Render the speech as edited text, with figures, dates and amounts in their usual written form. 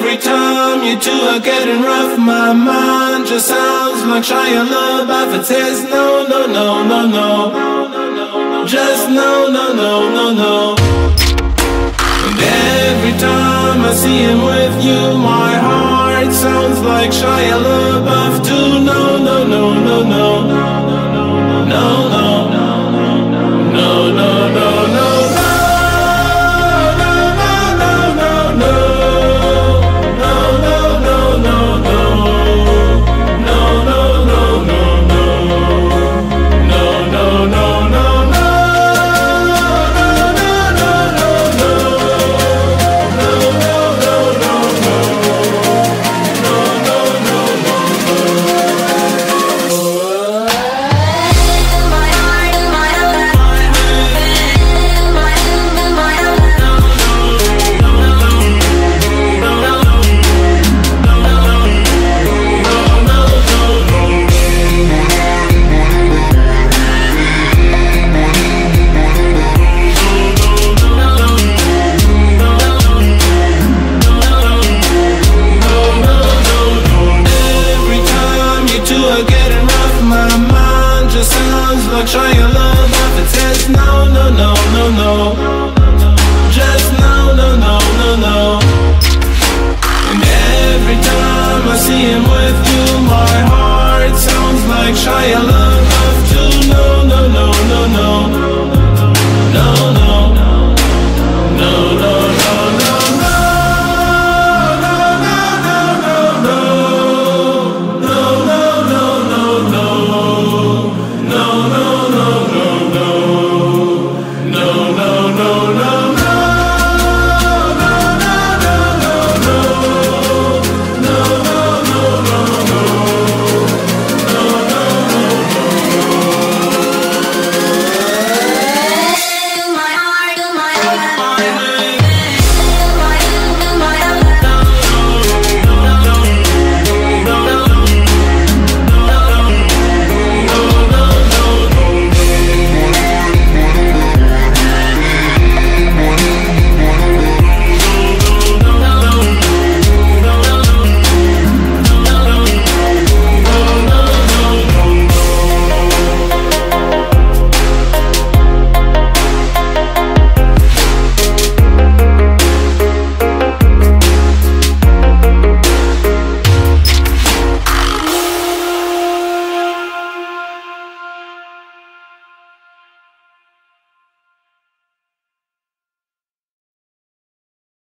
every time you two are getting rough, my mind just sounds like Shia LaBeouf. It says no, no, no, no, no, just no, no, no, no, no. And every time I see him with you, my heart sounds like Shia LaBeouf too. No, no, no, no, no, no, no.